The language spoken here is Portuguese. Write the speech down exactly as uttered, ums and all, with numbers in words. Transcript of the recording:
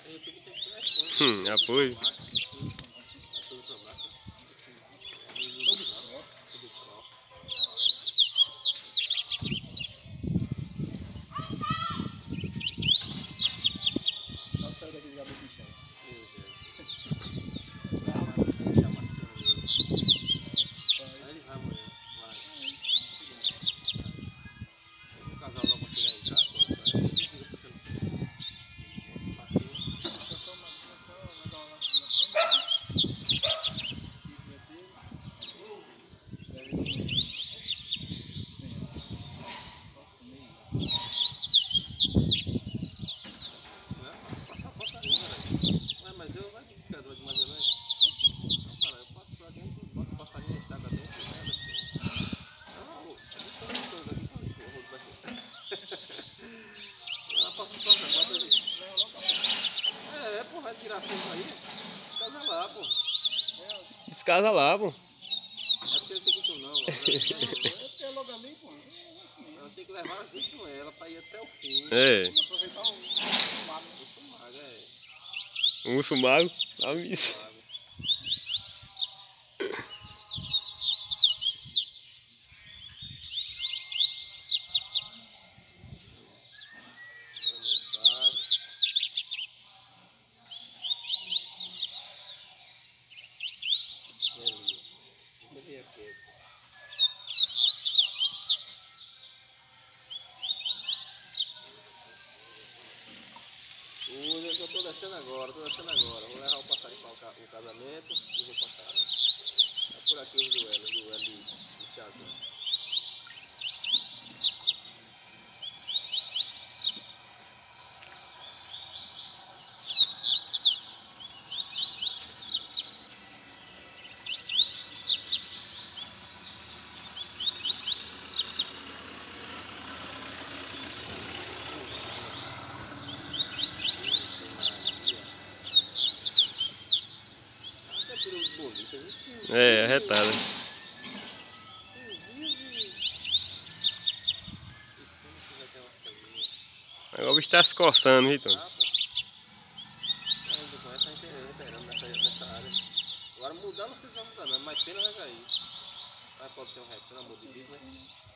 Hum, apoio. Mas eu vai buscar de mais ou menos. Cara, eu passo por lá dentro, boto o passarinho na estrada dentro, né? Assim. Ah, o isso é uma coisa aqui, o rodo vai ser. Ela passa, passa, bota ali. É, é, pô, vai tirar fogo aí. Descasa lá, pô. Descasa lá, pô. É porque ele tem que isso não, mano. É porque é logo ali, pô. Ela tem que levar junto com ela pra ir até o fim. É. E aproveitar o urso mago. O urso mago, é. Um urso mago, a missa. Hoje eu tô descendo agora, tô descendo agora. Vou levar o passarinho para o casamento e vou pra casa. É por aqui os duelos, os duelos de, de Shazam. É, arretada. Agora o bicho tá se coçando, Vitor. Agora mudar não sei se vai mudar não, mas pena vai cair. Mas pode ser um reto, pelo amor de Deus, né?